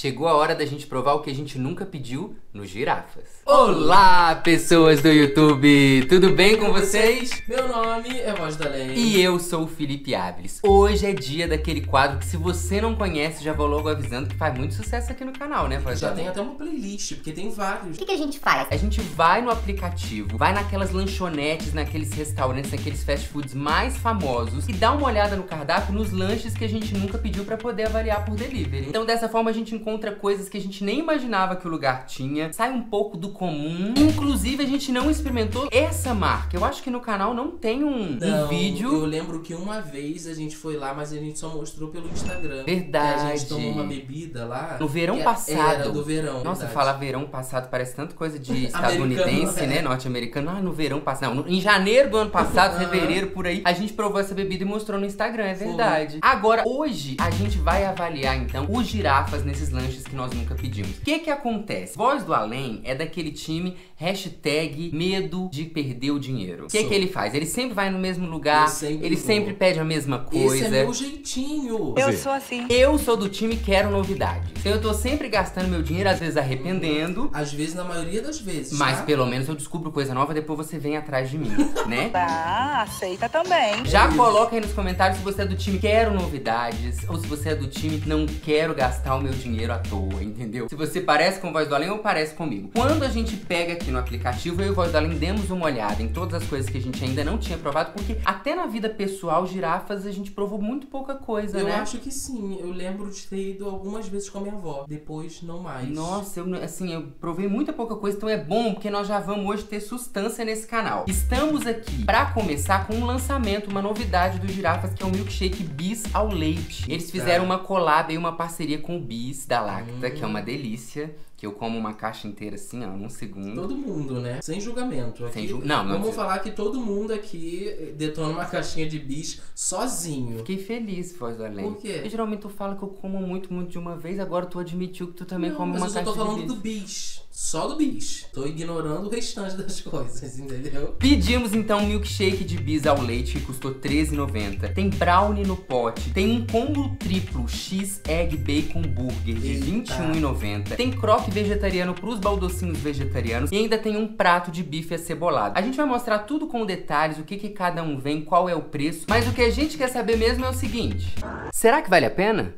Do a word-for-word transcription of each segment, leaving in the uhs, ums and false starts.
Chegou a hora da gente provar o que a gente nunca pediu no Girafas. Olá, pessoas do YouTube! Tudo bem com vocês? Meu nome é Voz do Além. E eu sou o Felipe Áviles. Hoje é dia daquele quadro que, se você não conhece, já vou logo avisando que faz muito sucesso aqui no canal, né, Voz do Já Além? tem até uma playlist, porque tem vários. O que, que a gente faz? A gente vai no aplicativo, vai naquelas lanchonetes, naqueles restaurantes, naqueles fast foods mais famosos e dá uma olhada no cardápio nos lanches que a gente nunca pediu pra poder avaliar por delivery. Então, dessa forma, a gente encontra coisas que a gente nem imaginava que o lugar tinha, sai um pouco do comum. Inclusive, a gente não experimentou essa marca. Eu acho que no canal não tem um, Não, um vídeo. Eu lembro que uma vez a gente foi lá, mas a gente só mostrou pelo Instagram. Verdade. E a gente tomou uma bebida lá. No verão que passado. Era do verão. Nossa, verdade. falar verão passado parece tanto coisa de Americano, estadunidense, é. né? Norte-americano. Ah, no verão passado. Não, em janeiro do ano passado, fevereiro, por aí, a gente provou essa bebida e mostrou no Instagram, é verdade. Foi. Agora, hoje, a gente vai avaliar, então, os girafas nesses lanches que nós nunca pedimos. O que que acontece? Voz do Além é daquele time hashtag medo de perder o dinheiro. O que que ele faz? Ele sempre vai no mesmo lugar, sempre ele vou. sempre pede a mesma coisa. Esse é meu jeitinho. Eu sou assim. Eu sou do time quero novidade. Então eu tô sempre gastando meu dinheiro, às vezes arrependendo. Às vezes, na maioria das vezes, Mas tá? pelo menos eu descubro coisa nova, depois você vem atrás de mim, né? Ah, aceita também. Já Isso. coloca aí nos comentários se você é do time quero novidades ou se você é do time não quero gastar o meu dinheiro à toa, entendeu? Se você parece com Voz do Além ou parece comigo. Quando a gente pega aqui no aplicativo, eu e Voz do Além demos uma olhada em todas as coisas que a gente ainda não tinha provado, porque até na vida pessoal, girafas, a gente provou muito pouca coisa, Eu né? acho que sim. Eu lembro de ter ido algumas vezes com a minha avó. Depois, não mais. Nossa, eu, assim, eu provei muita pouca coisa, então é bom porque nós já vamos hoje ter sustância nesse canal. Estamos aqui pra começar com um lançamento, uma novidade do Girafas, que é o Milkshake Bis ao Leite. Eles fizeram uma collab e uma parceria com o Bis da Lacta, Hum. que é uma delícia. Que eu como uma caixa inteira assim, ó, num segundo. Todo mundo, né? Sem julgamento. Aqui, Sem ju- não, não, Vamos você- falar que todo mundo aqui detona uma caixinha de bis sozinho. Fiquei feliz, Voz do Além. Por quê? Eu geralmente tu fala que eu como muito, muito de uma vez, agora tu admitiu que tu também Não, come mas uma eu só caixa tô falando de do bis. bis. Só do bis. Tô ignorando o restante das coisas, entendeu? Pedimos então um milkshake de bis ao leite que custou treze reais e noventa centavos. Tem brownie no pote. Tem um combo triplo X Egg Bacon Burger de Eita. vinte e um reais e noventa centavos. Tem croque vegetariano pros baldocinhos vegetarianos. E ainda tem um prato de bife acebolado. A gente vai mostrar tudo com detalhes, o que que cada um vem, qual é o preço. Mas o que a gente quer saber mesmo é o seguinte: será que vale a pena?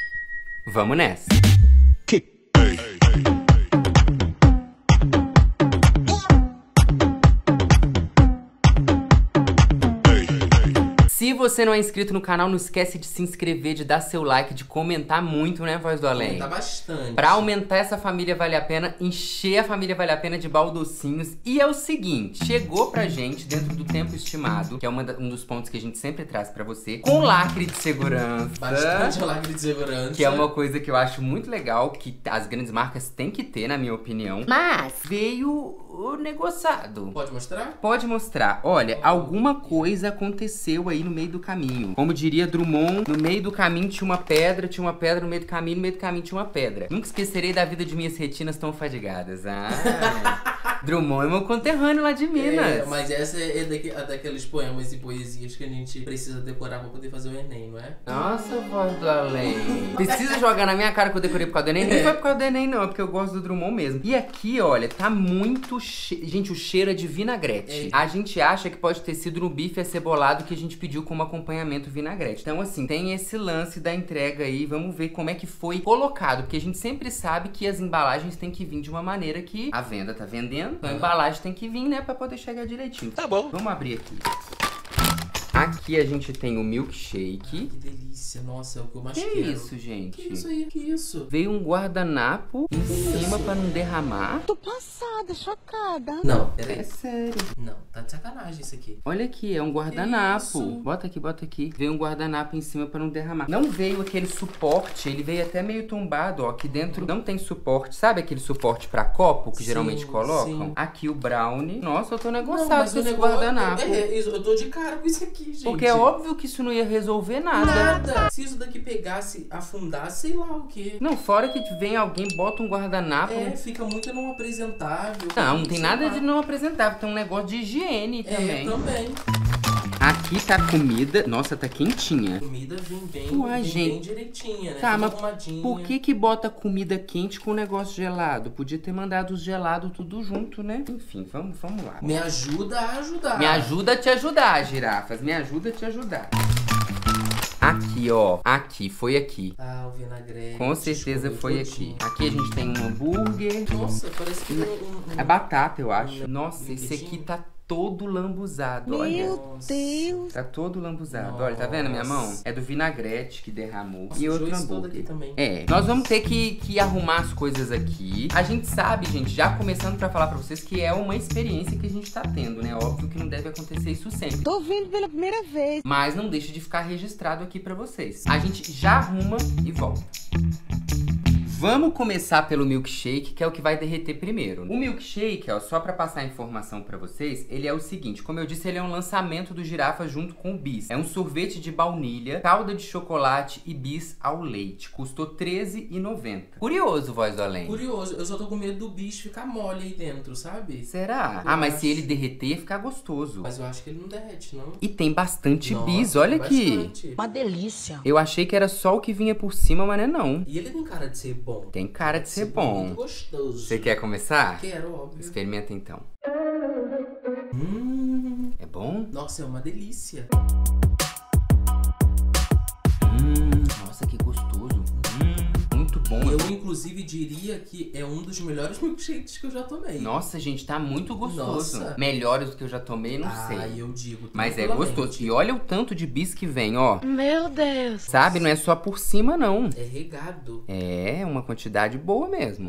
Vamos nessa! Se você não é inscrito no canal, não esquece de se inscrever, de dar seu like, de comentar muito, né, Voz do Além? Tá bastante. Pra aumentar essa família Vale a Pena, encher a família Vale a Pena de baldocinhos. E é o seguinte, chegou pra gente, dentro do tempo estimado, que é uma da- um dos pontos que a gente sempre traz pra você, com lacre de segurança. Bastante lacre de segurança. Que é uma coisa que eu acho muito legal, que as grandes marcas têm que ter, na minha opinião. Mas, Veio o negociado. Pode mostrar? Pode mostrar. Olha, alguma coisa aconteceu aí no meio do caminho. Como diria Drummond, no meio do caminho tinha uma pedra, tinha uma pedra no meio do caminho, no meio do caminho tinha uma pedra. Nunca esquecerei da vida de minhas retinas tão fadigadas. Ah, Drummond é meu conterrâneo lá de Minas. É, mas essa é daqui, a daqueles poemas e poesias que a gente precisa decorar pra poder fazer o Enem, não é? Nossa, Voz do Além. Precisa jogar na minha cara que eu decorei por causa do Enem? Nem É. foi por causa do Enem, não. É porque eu gosto do Drummond mesmo. E aqui, olha, tá muito... Che... Gente, o cheiro é de vinagrete. É. A gente acha que pode ter sido no bife acebolado que a gente pediu como acompanhamento vinagrete. Então, assim, tem esse lance da entrega aí. Vamos ver como é que foi colocado. Porque a gente sempre sabe que as embalagens têm que vir de uma maneira que a venda tá vendendo. Então, a Uhum. embalagem tem que vir, né? Pra poder chegar direitinho. Tá bom. Vamos abrir aqui. Aqui a gente tem o Ai, milkshake. que delícia. Nossa, é o que eu mais Que quero. isso, gente? Que isso aí? Que isso? Veio um guardanapo em cima pra não derramar. tô passada, chocada. Não, É peraí. sério. Não, tá de sacanagem isso aqui. Olha aqui, é um guardanapo. isso? Bota aqui, bota aqui. Veio um guardanapo em cima pra não derramar. Não veio aquele suporte, ele veio até meio tombado, ó. Aqui dentro não tem suporte. Sabe aquele suporte pra copo que Sim, geralmente colocam? sim. Aqui o brownie. Nossa, eu tô Não, negociado mas com o esse negócio... guardanapo. É, isso, eu tô de cara com isso aqui, gente. Porque é óbvio que isso não ia resolver nada. Nada. Se isso daqui pegasse, afundasse, sei lá o quê. Não, fora que vem alguém, bota um guardanapo. É, fica muito não apresentável. Não, não tem sei nada lá. de não apresentável. Tem um negócio de higiene É, também. também. Aqui tá a comida. Nossa, tá quentinha. A comida vem bem, Uai, vem gente. bem direitinha, né? Tá, Tudo mas arrumadinha. por que que bota comida quente com negócio gelado? Podia ter mandado os gelados tudo junto, né? Enfim, vamos, vamos lá. Me ajuda a ajudar. Me ajuda a te ajudar, girafas. Me ajuda a te ajudar. Aqui, ó. Aqui, foi aqui. Ah, o vinagrete. Com certeza foi aqui. Aqui a gente tem um hambúrguer. Nossa, parece que tem um... um... É batata, eu acho. Nossa, um esse aqui queijinho. tá todo lambuzado, olha. Meu Deus. Tá todo lambuzado. Olha, tá vendo a minha mão? Nossa. É do vinagrete que derramou. Nossa, E outro sujou isso todo hambúrguer. aqui também. É, nós vamos ter que, que arrumar as coisas aqui. A gente sabe, gente, já começando pra falar pra vocês que é uma experiência que a gente tá tendo, né? Óbvio que não deve acontecer isso sempre. Tô vindo pela primeira vez. Mas não deixa de ficar registrado aqui pra vocês. A gente já arruma e volta. Vamos começar pelo milkshake, que é o que vai derreter primeiro. O milkshake, ó, só pra passar a informação pra vocês, ele é o seguinte, como eu disse, ele é um lançamento do Girafa junto com o Bis. É um sorvete de baunilha, calda de chocolate e bis ao leite. Custou treze reais e noventa centavos. Curioso, Voz do Além. Curioso, eu só tô com medo do bicho ficar mole aí dentro, sabe? Será? Eu ah, mas acho. se ele derreter, ia ficar gostoso. Mas eu acho que ele não derrete, não. E tem bastante Nossa, bis, olha aqui. bastante. Uma delícia. Eu achei que era só o que vinha por cima, mas não é não. E ele tem cara de ser bom. Tem cara de ser Muito bom. gostoso. Você quer começar? Quero, óbvio. Experimenta então. Hum, É bom? nossa, é uma delícia. Hum, nossa, que gostoso. Hum, muito bom. Eu, inclusive, diria que é um dos melhores milkshakes que eu já tomei. Nossa, gente, tá muito gostoso. Nossa. Melhores do que eu já tomei, não ah, sei. eu digo. Mas é tranquilamente. gostoso. E olha o tanto de bis que vem, ó. Meu Deus. Sabe? Não é só por cima, não. É regado. É uma quantidade boa mesmo.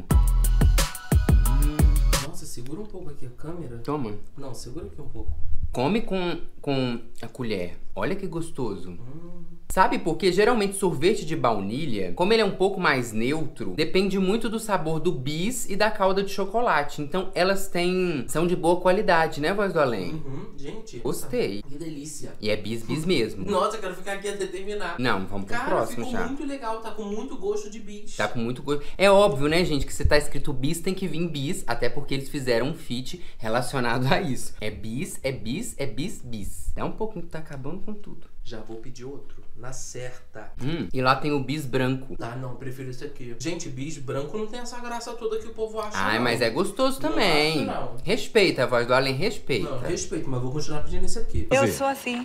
Nossa, segura um pouco aqui a câmera. Toma. Não, segura aqui um pouco. Come com, com a colher. Olha que gostoso. Hum. Sabe, porque geralmente sorvete de baunilha, como ele é um pouco mais neutro, depende muito do sabor do bis e da calda de chocolate. Então elas têm, são de boa qualidade, né, Voz do Além? Uhum, gente. Gostei. Que delícia. E é bis, bis mesmo. Nossa, eu quero ficar aqui até terminar. Não, vamos pro Cara, próximo ficou já. muito legal, tá com muito gosto de bis. Tá com muito gosto. É óbvio, né, gente, que se tá escrito bis, tem que vir bis, até porque eles fizeram um feat relacionado a isso. É bis, é bis, é bis, bis. É um pouquinho que tá acabando com tudo. Já vou pedir outro, na certa. Hum, e lá tem o bis branco. Ah, não, prefiro esse aqui. Gente, bis branco não tem essa graça toda que o povo acha. Ai, não. mas é gostoso Não também. acho, não. Respeita, a Voz do Além, respeita. Não, respeito, mas vou continuar pedindo esse aqui. Eu sou assim.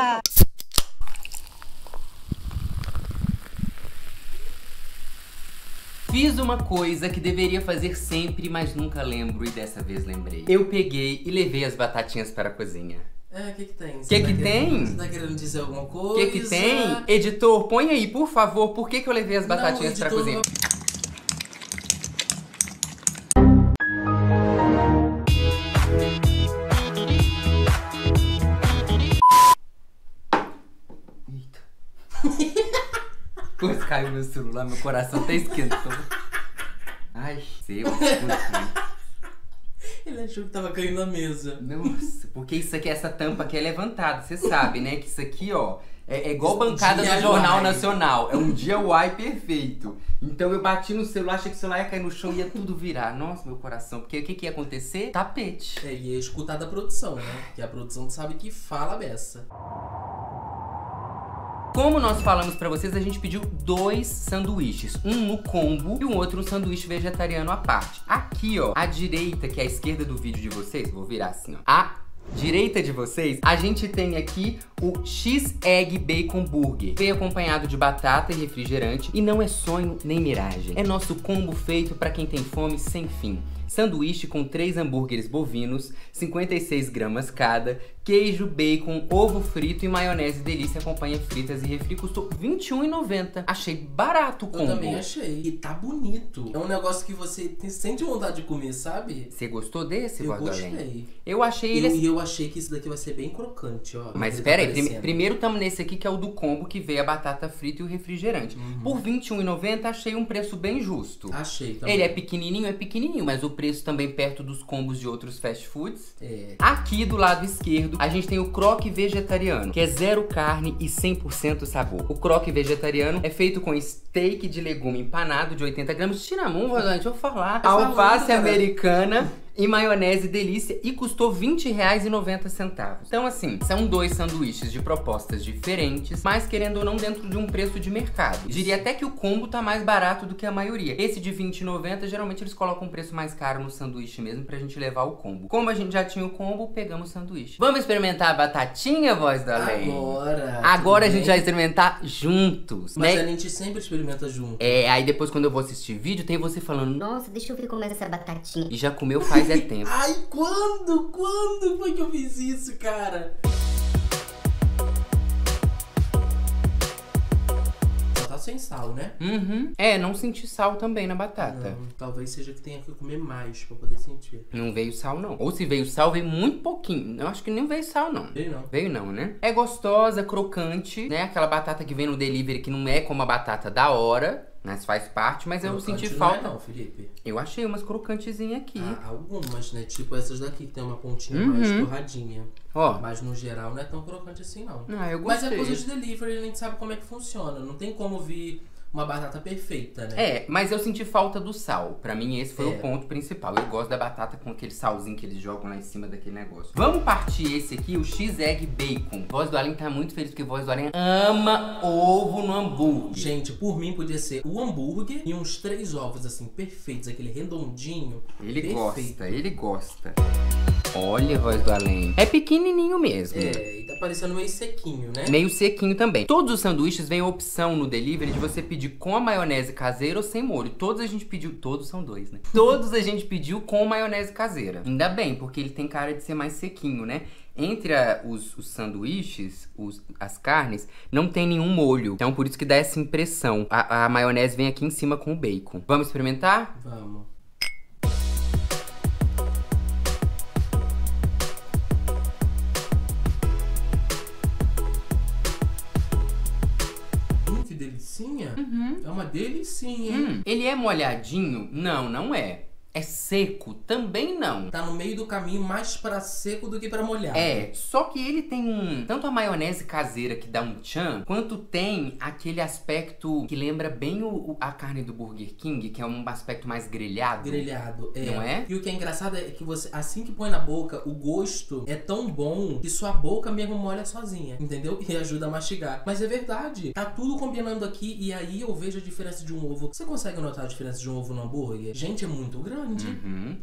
Fiz uma coisa que deveria fazer sempre, mas nunca lembro e dessa vez lembrei. Eu peguei e levei as batatinhas para a cozinha. É, o que que tem? Que Você que tá querendo- tem? Você tá querendo dizer alguma O coisa? que que tem? Editor, põe aí, por favor, por que que eu levei as batatinhas Não, para a editor, cozinha? Eita. Quase caiu meu celular, meu coração até esquentou. Ai, seu. Ele achou que tava caindo na mesa. Nossa, porque isso aqui, essa tampa aqui é levantada. Você sabe, né? Que isso aqui, ó, é, é igual bancada Dia do Jornal uai. Nacional. É um dia uai perfeito. Então eu bati no celular, achei que o celular ia cair no chão e ia tudo virar. Nossa, meu coração. Porque o que, que ia acontecer? Tapete. É, e é escutar da produção, né? Que a produção sabe que fala a beça. Como nós falamos pra vocês, a gente pediu dois sanduíches. Um no combo e um outro um sanduíche vegetariano à parte. Aqui, ó, à direita, que é a esquerda do vídeo de vocês, vou virar assim, ó. A direita de vocês, a gente tem aqui o X-Egg Bacon Burger. Veio acompanhado de batata e refrigerante. E não é sonho nem miragem. É nosso combo feito pra quem tem fome sem fim. Sanduíche com três hambúrgueres bovinos, cinquenta e seis gramas cada, queijo, bacon, ovo frito e maionese delícia acompanha fritas e refri. Custou vinte e um reais e noventa centavos. Achei barato o Eu combo. também achei. E tá bonito. É um negócio que você tem, sente vontade de comer, sabe? Você gostou desse, Eu Voz do Além? gostei. Eu achei E ele... eu, e eu achei que esse daqui vai ser bem crocante, ó. Mas Ele espera tá aí, prim- parecendo. primeiro estamos nesse aqui que é o do combo, que veio a batata frita e o refrigerante. Uhum. Por vinte e um reais e noventa centavos, achei um preço bem justo. Achei também. Ele é pequenininho, é pequenininho, mas o preço também perto dos combos de outros fast foods. É. Aqui do lado esquerdo, a gente tem o croque vegetariano, que é zero carne e cem por cento sabor. O croque vegetariano é feito com steak de legume empanado de oitenta gramas. Tira a mão, Rosane, deixa eu falar. Tá falando, Alface cara. americana e maionese delícia e custou vinte reais e noventa centavos. Então assim, são dois sanduíches de propostas diferentes, mas querendo ou não dentro de um preço de mercado. Diria até que o combo tá mais barato do que a maioria. Esse de vinte e noventa, geralmente eles colocam um preço mais caro no sanduíche mesmo pra gente levar o combo. Como a gente já tinha o combo, pegamos o sanduíche. Vamos experimentar a batatinha, voz do além? Agora. Agora a gente vai experimentar juntos, Mas né? a gente sempre experimenta junto. É, aí depois quando eu vou assistir vídeo, tem você falando, Nossa, deixa eu ver como é essa batatinha. e já comeu faz é tempo. Ai, quando? Quando foi que eu fiz isso, cara? Só tá sem sal, né? Uhum. É, não senti sal também na batata. Não, talvez seja que tenha que comer mais pra poder sentir. Não veio sal, não. Ou se veio sal, veio muito pouquinho. Eu acho que nem veio sal, não. Veio não. Veio não, né? É gostosa, crocante, né? Aquela batata que vem no delivery que não é como a batata da hora, mas faz parte, mas eu Crocante senti não falta. é não, Felipe. Eu achei umas crocantezinhas aqui. Ah, algumas, né? Tipo essas daqui que tem uma pontinha Uhum. mais torradinha. Ó. Mas no geral não é tão crocante assim, não. Ah, eu Mas gostei. é coisa de delivery, a gente sabe como é que funciona. Não tem como vir uma batata perfeita, né? É, mas eu senti falta do sal. Pra mim, esse foi É. o ponto principal. Eu gosto da batata com aquele salzinho que eles jogam lá em cima daquele negócio. Vamos partir esse aqui, o X-Egg Bacon. Voz do Além tá muito feliz porque Voz do Além ama ovo no hambúrguer. Gente, por mim podia ser o hambúrguer e uns três ovos, assim, perfeitos. Aquele redondinho. Ele perfeito. gosta, ele gosta. Olha, Voz do Além. É pequenininho mesmo. É, e tá parecendo meio sequinho, né? Meio sequinho também. Todos os sanduíches vêm a opção no delivery de você pedir com a maionese caseira ou sem molho. Todos a gente pediu... Todos são dois, né? Todos a gente pediu com maionese caseira. Ainda bem, porque ele tem cara de ser mais sequinho, né? Entre a, os, os sanduíches, os, as carnes, não tem nenhum molho. Então por isso que dá essa impressão. A, a maionese vem aqui em cima com o bacon. Vamos experimentar? Vamos. Hum, que delicinha. Uhum. É uma delicinha, hein? Hum, ele é molhadinho? Não, não é. É seco? Também não. Tá no meio do caminho mais pra seco do que pra molhado. É, só que ele tem um... Tanto a maionese caseira que dá um tchan, quanto tem aquele aspecto que lembra bem o, o- a carne do Burger King, que é um aspecto mais grelhado. Grelhado, é. Não é? E o que é engraçado é que você, assim que põe na boca, o gosto é tão bom que sua boca mesmo molha sozinha, entendeu? E ajuda a mastigar. Mas é verdade, tá tudo combinando aqui e aí eu vejo a diferença de um ovo. Você consegue notar a diferença de um ovo no hambúrguer? Gente, é muito grande. Uhum.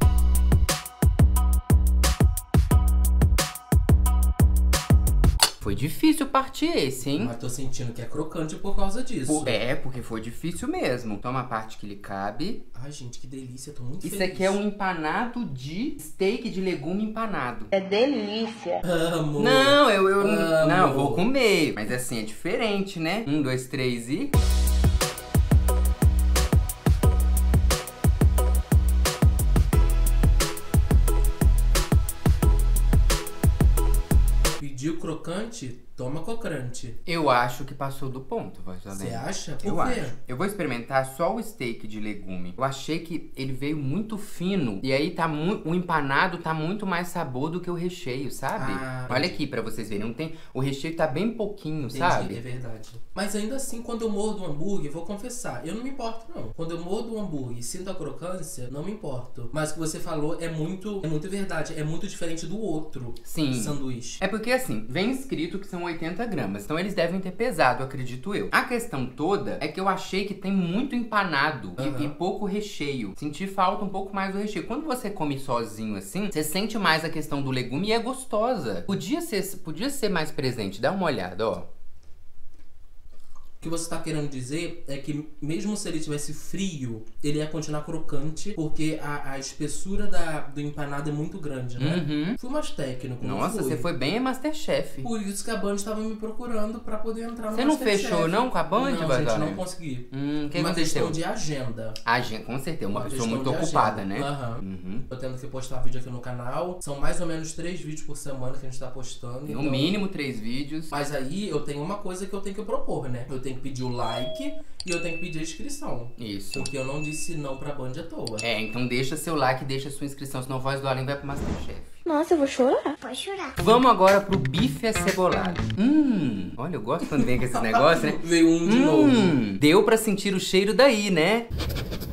Foi difícil partir esse, hein? Mas tô sentindo que é crocante por causa disso. Por- É, porque foi difícil mesmo. Toma a parte que lhe cabe. Ai, gente, que delícia, tô muito Isso feliz. aqui é um empanado de steak de legume empanado. É delícia. Amo. Não, eu, eu Amo. não vou comer. Mas assim, é diferente, né? Um, dois, três e... Pediu crocante, toma crocante. Eu acho que passou do ponto, voz do além. Você acha? Por Eu quê? acho. Eu vou experimentar só o steak de legume. Eu achei que ele veio muito fino. E aí tá muito. O empanado tá muito mais sabor do que o recheio, sabe? Ah, Olha entendi. aqui pra vocês verem. Não tem... O recheio tá bem pouquinho, Entendi, sabe? é verdade. Mas ainda assim, quando eu mordo o hambúrguer, vou confessar, eu não me importo não. Quando eu mordo o hambúrguer e sinto a crocância, não me importo. Mas o que você falou é muito, é muito verdade, é muito diferente do outro Sim. sanduíche. É porque assim, vem escrito que são oitenta gramas. Então eles devem ter pesado, acredito eu. A questão toda é que eu achei que tem muito empanado e- Aham. e, pouco recheio. Senti falta um pouco mais do recheio. Quando você come sozinho assim, você sente mais a questão do legume e é gostosa. Podia ser, podia ser mais presente. Dá uma olhada, ó. O que você tá querendo dizer é que mesmo se ele tivesse frio, ele ia continuar crocante, porque a, a espessura da, do empanado é muito grande, né? Uhum. Fui mais técnico, não Nossa, fui. você foi bem a Masterchef. Por isso que a Band estava me procurando pra poder entrar no Você não Masterchef. fechou não com a Band, Não, Vasaré? gente, não consegui. Hum, o que uma aconteceu? questão de agenda. Ah, gente, com certeza. Uma, Uma pessoa questão muito de ocupada, agenda. né? Aham. Uhum. Tô tendo que postar vídeo aqui no canal. São mais ou menos três vídeos por semana que a gente tá postando. No então- mínimo três vídeos. Mas aí eu tenho uma coisa que eu tenho que propor, né? Eu tenho que pedir o like e eu tenho que pedir a inscrição. Isso. Porque eu não disse não pra Band à toa. É, então deixa seu like, deixa sua inscrição, senão a Voz do Além vai pro Masterchef. Nossa, eu vou chorar. Pode chorar. Vamos agora pro bife acebolado. Hum, olha, eu gosto quando vem com esses negócios, né? Veio um de novo. Hum, deu pra sentir o cheiro daí, né?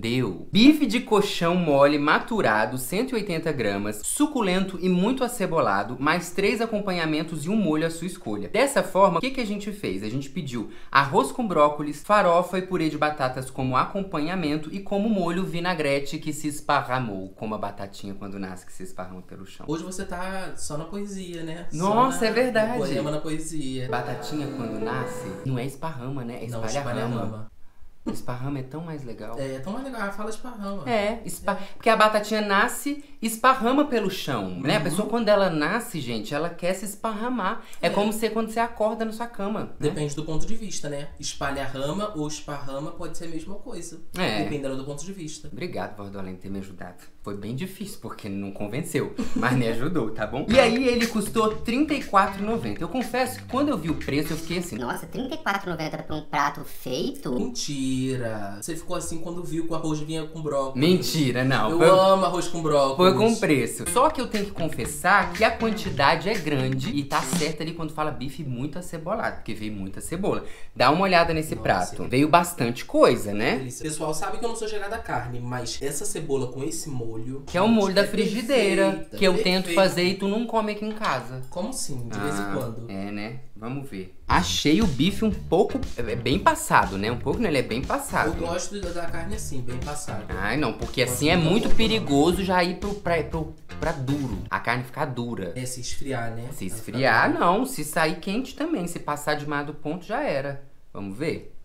deu bife de coxão mole maturado, cento e oitenta gramas, suculento e muito acebolado, mais três acompanhamentos e um molho à sua escolha. Dessa forma, o que, que a gente fez? A gente pediu arroz com brócolis, farofa e purê de batatas como acompanhamento e como molho vinagrete que se esparramou, como a batatinha quando nasce que se esparrama pelo chão. Hoje você tá só na poesia, né? Nossa, só na, é verdade. Poema na poesia. Batatinha quando nasce, não é esparrama, né? É Não, espalha-rama. espalha-rama. Esparrama é tão mais legal. É, tão mais legal. Fala esparrama. É, espa... porque a batatinha nasce e esparrama pelo chão, uhum. né? A pessoa, quando ela nasce, gente, ela quer se esparramar. É, é como se quando você acorda na sua cama. Depende né? do ponto de vista, né? Espalha-rama ou esparrama pode ser a mesma coisa. É. Dependendo do ponto de vista. Obrigado, Voz do Além, por ter me ajudado. Foi bem difícil, porque não convenceu, mas me ajudou, tá bom? E aí ele custou trinta e quatro reais e noventa centavos. Eu confesso que quando eu vi o preço, eu fiquei assim... Nossa, trinta e quatro reais e noventa centavos pra um prato feito? Mentira! Você ficou assim quando viu que o arroz vinha com brócolis. Mentira, não. Eu foi... amo arroz com brócolis. Foi com preço. Só que eu tenho que confessar que a quantidade é grande e tá certa ali quando fala bife muito acebolado, porque veio muita cebola. Dá uma olhada nesse Nossa, prato. sim. Veio bastante coisa, né? Delícia. Pessoal, sabe que eu não sou chegada à carne, mas essa cebola com esse molho... Que é o molho da é frigideira, perfeita, que eu perfeita. tento fazer e tu não come aqui em casa. Como assim? De vez em Ah, quando. É, né? Vamos ver. Achei o bife um pouco... É bem passado, né? Um pouco, né? Ele é bem passado. Eu gosto da carne assim, bem passada. Ai, não, porque assim é muito perigoso já ir pro, pra, pro, pra duro. A carne ficar dura. É, se esfriar, né? Se Ela esfriar, fica dura. não. Se sair quente também. Se passar demais do ponto, já era. Vamos ver?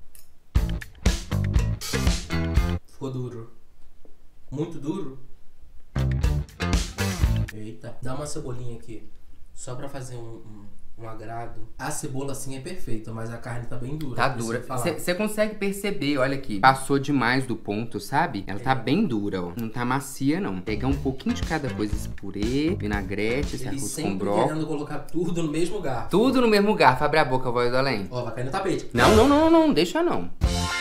Ficou duro. Muito duro. Eita. Dá uma cebolinha aqui. Só pra fazer um, um, um agrado. A cebola assim é perfeita, mas a carne tá bem dura. Tá preciso dura. falar. Você consegue perceber, olha aqui. Passou demais do ponto, sabe? Ela tá É. bem dura, ó. Não tá macia, não. Pegar um pouquinho de cada coisa. Esse purê, vinagrete, esse Ele arroz com sempre brócolis. querendo colocar tudo no mesmo garfo. Tudo no mesmo garfo. Abre a boca, Voz do Além. Ó, vai cair no tapete. Não, não, não, não. Deixa não.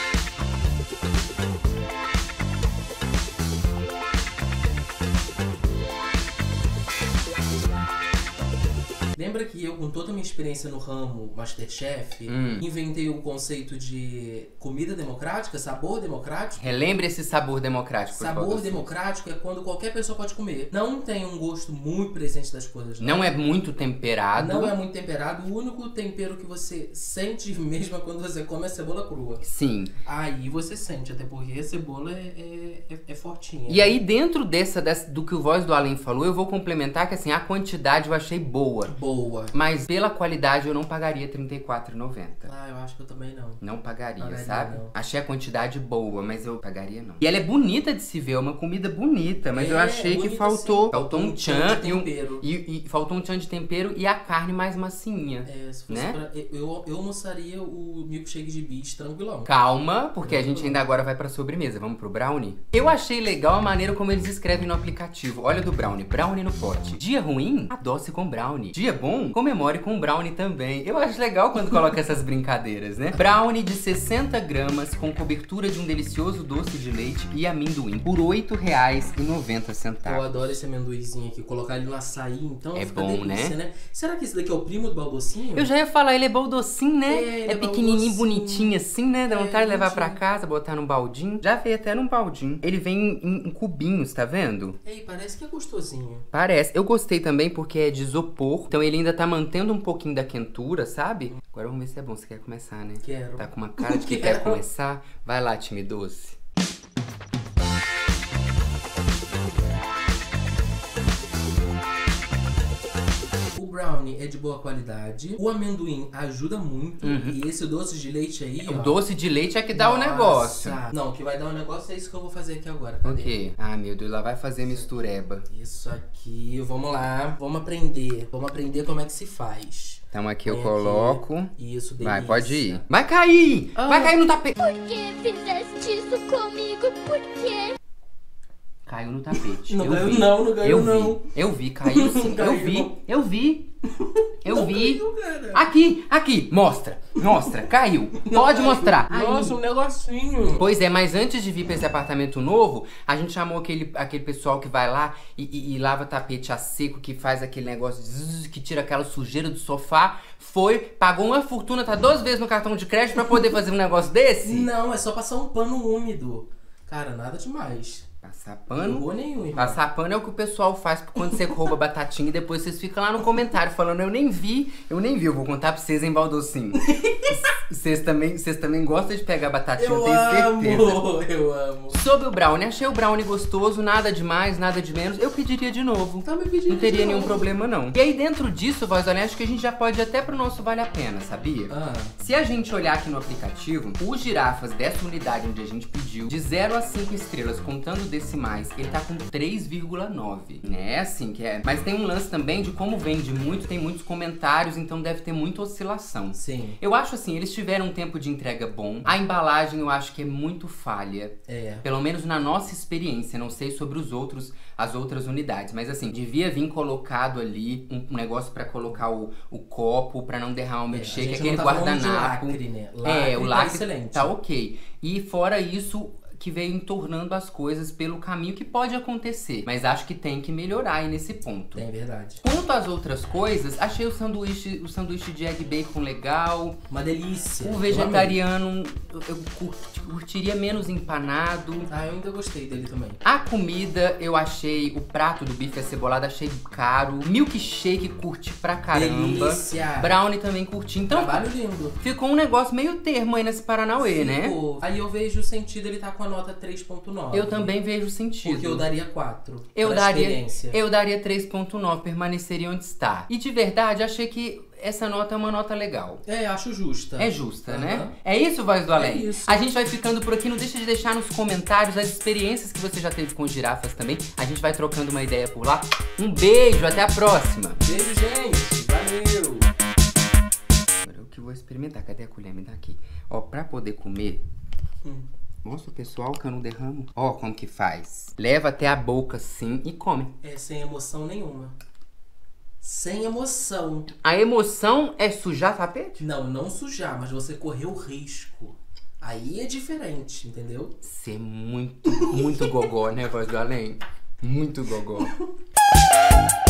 Lembra que eu, com toda a minha experiência no ramo Masterchef, Hum. inventei o conceito de comida democrática, sabor democrático? Relembre esse sabor democrático, por Sabor favor. democrático é quando qualquer pessoa pode comer. Não tem um gosto muito presente das coisas. Não é muito temperado. Não é muito temperado. O único tempero que você sente mesmo é quando você come a cebola crua. Sim. Aí você sente, até porque a cebola é, é, é fortinha. E aí, dentro dessa, dessa, do que o Voz do Além falou, eu vou complementar que assim, a quantidade eu achei boa. Boa. Mas pela qualidade eu não pagaria trinta e quatro reais e noventa centavos. Ah, eu acho que eu também não. Não pagaria, Pagaria, sabe? não. Achei a quantidade boa, mas eu pagaria não. E ela é bonita de se ver, é uma comida bonita, mas É, eu achei que bonita, faltou. sim. Faltou um tchan tchan de e um. tempero. E, e faltou um tchan de tempero e a carne mais macinha. É, se fosse Né? pra, eu, eu almoçaria o milkshake de bis tranquilão. Calma, porque a gente ainda agora vai pra sobremesa. Vamos pro brownie? Eu achei legal a maneira como eles escrevem no aplicativo. Olha do brownie. Brownie no pote. Dia ruim? Adoce com brownie. Dia bom? Comemore com brownie também. Eu acho legal quando coloca essas brincadeiras, né? Brownie de sessenta gramas com cobertura de um delicioso doce de leite e amendoim por oito reais e noventa Eu centavos. adoro esse amendoizinho aqui. Colocar ele no açaí, então É fica bom, delícia, né? né? Será que esse daqui é o primo do baldocinho? Eu já ia falar, ele é baldocinho, né? É, É, ele é pequenininho, baldocinho. bonitinho assim, né? Dá É, vontade de levar pra bonitinho. casa, botar num baldinho. Já veio até num baldinho. Ele vem em, em cubinhos, tá vendo? Ei, parece que é gostosinho. Parece. Eu gostei também porque é de isopor. Então ele ainda tá mantendo um pouquinho da quentura, sabe? Agora vamos ver se é bom. Você quer começar, né? Quero. Tá com uma cara de que Quero. quer começar? Vai lá, time doce. O brownie é de boa qualidade. O amendoim ajuda muito. E esse doce de leite aí, O ó. doce de leite é que dá o Nossa. negócio. Não, o que vai dar o negócio é isso que eu vou fazer aqui agora. O Cadê? quê? Ah, meu Deus, lá vai fazer mistureba. Isso aqui, vamos lá. Vamos aprender. Vamos aprender como é que se faz. Então aqui eu Põe coloco. Isso, delícia. Vai, pode ir. Vai cair! Ah. Vai cair no tapete! Por que fizeste isso comigo? Por quê? Caiu no tapete. Não eu caiu vi. não, não caiu eu não. Vi. Eu vi, caiu sim. Caiu. Eu vi, eu vi. Eu Não vi. caiu, cara. Aqui, aqui. Mostra, mostra. Caiu. Não Pode caiu. mostrar. Aí. Nossa, um negocinho. Pois é, mas antes de vir pra esse apartamento novo, a gente chamou aquele, aquele pessoal que vai lá e, e- e lava tapete a seco, que faz aquele negócio, zzz, que tira aquela sujeira do sofá. Foi, pagou uma fortuna, tá duas vezes no cartão de crédito pra poder fazer um negócio desse? Não, é só passar um pano úmido. Cara, nada demais. Passar Não pano? vou nenhum, irmão. Passar pano é o que o pessoal faz quando você rouba batatinha e depois vocês ficam lá no comentário falando, eu nem vi, eu nem vi, eu vou contar pra vocês em Baldocinho. Vocês também, vocês também gostam de pegar batatinha, eu, Eu tenho amo, certeza. eu amo. Sobre o brownie, achei o brownie gostoso, nada de mais, nada de menos. Eu pediria de novo. Também pediria Não teria de nenhum novo. problema, não. E aí, dentro disso, voz do além, acho que a gente já pode ir até pro nosso Vale a Pena, sabia? Ah, Se a gente olhar aqui no aplicativo, os girafas dessa unidade onde a gente pediu, de zero a cinco estrelas, contando decimais, ele tá com três vírgula nove. É assim que é. Mas tem um lance também de como vende muito, tem muitos comentários, então deve ter muita oscilação. sim. Eu acho assim, eles tiveram um tempo de entrega bom. A embalagem eu acho que é muito falha. É. Pelo menos na nossa experiência, não sei sobre os outros, as outras unidades, mas assim, devia vir colocado ali um negócio pra colocar o, o copo, pra não derramar o É, a milkshake, gente aquele não tá falando de guardanapo. lacre, né? É, o tá lacre excelente. tá ok. E fora isso, que veio entornando as coisas pelo caminho que pode acontecer. Mas acho que tem que melhorar aí nesse ponto. É verdade. Quanto às outras coisas, achei o sanduíche, o sanduíche de egg bacon legal. Uma delícia. O Eu vegetariano eu, eu curti- curtiria menos empanado. amei. Ah, eu ainda gostei dele também. A comida, eu achei o prato do bife acebolado, achei caro. Milkshake curti pra caramba. Delícia. Brownie também curti. Então Trabalho lindo. ficou um negócio meio termo aí nesse Paranauê, né? Ficou. Aí eu vejo o sentido, ele tá com a nota três ponto nove. Eu também vejo sentido. Porque eu daria quatro. Eu pra daria, experiência. eu daria três ponto nove, permaneceria onde está. E de verdade, achei que essa nota é uma nota legal. É, acho justa. É justa, Aham. né? É isso, Voz do Além? É isso. A gente vai ficando por aqui. Não deixa de deixar nos comentários as experiências que você já teve com girafas também. A gente vai trocando uma ideia por lá. Um beijo, até a próxima. Beijo, gente. Valeu. Agora eu que vou experimentar. Cadê a colher? Me dá aqui. Ó, pra poder comer... Hum. Mostra o pessoal que eu não derramo. Ó, como que faz. Leva até a boca assim e come. É sem emoção nenhuma. Sem emoção. A emoção é sujar tapete? Não, não sujar, mas você correu risco. Aí é diferente, entendeu? Você é muito, muito gogó, né, Voz do Além? Muito gogó.